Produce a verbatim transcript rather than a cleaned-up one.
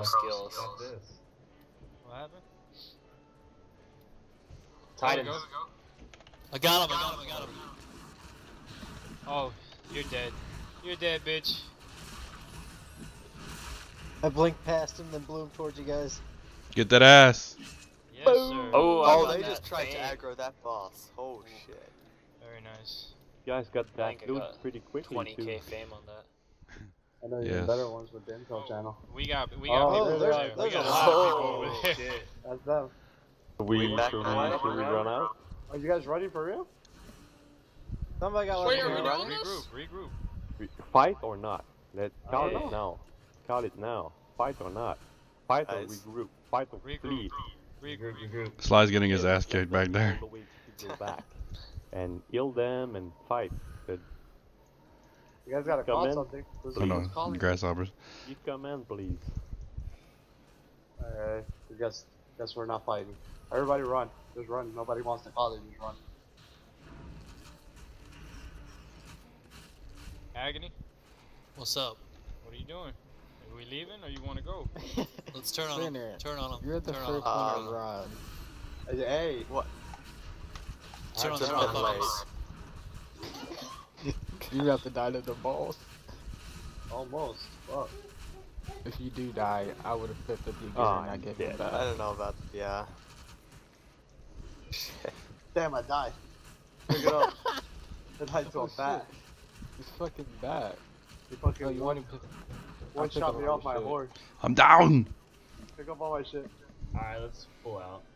pro skills. What happened? Titan. Go. I got him, I got him, I got him. Oh, you're dead. You're dead, bitch. I blinked past him, then blew him towards you guys. Get that ass. Yes, sir. Oh, Oh, I they got just that tried thing. to aggro that boss. Oh shit. Very nice. You guys got I that think I loot got pretty quickly twenty K too. fame on that. I know you Yes. have better ones with the Intel channel. We got we got Oh, people there's- over there. We there's got a a lot of lot. people over there. Shit. That's them. Should we, We back should we, now? should we run out? Are you guys ready for real? Somebody got Wait, like are we a doing running? Regroup, regroup. We- Fight or not? Let's call Yeah. it now. Call it now. Fight or not? Fight or Guys. regroup? Fight or Regroup. flee? Regroup, regroup. Sly's getting his ass kicked back there. All the way to go back and kill them and fight. But You guys gotta Come call in. something. Who's I know, who's calling? grasshoppers. you command, please. Alright, I guess, guess we're not fighting. Everybody run. Just run. Nobody wants to call it, just run. Agony, What's up? what are you doing? Are we leaving or you want to go? Let's turn on him. Spinner. Turn on him. You're the turn first on him. one to run. Hey, What? Turn on Turn the on the buttons. You have to die to the balls. almost. Fuck. If you do die, I would have flipped up you again Oh, and I I'm gave dead. him back. I don't know about. Yeah. Shit. Damn, I died. Pick it up. I died to Oh, a bat. It's fucking bad. He Oh, fucking you one, want him to... one I'll pick shot up me all off your my shit. horse. I'm down. Pick up all my shit. Alright, let's pull out.